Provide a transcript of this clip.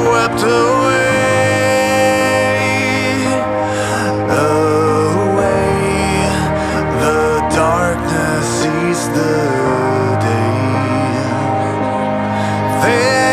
swept away, away. The darkness sees the day.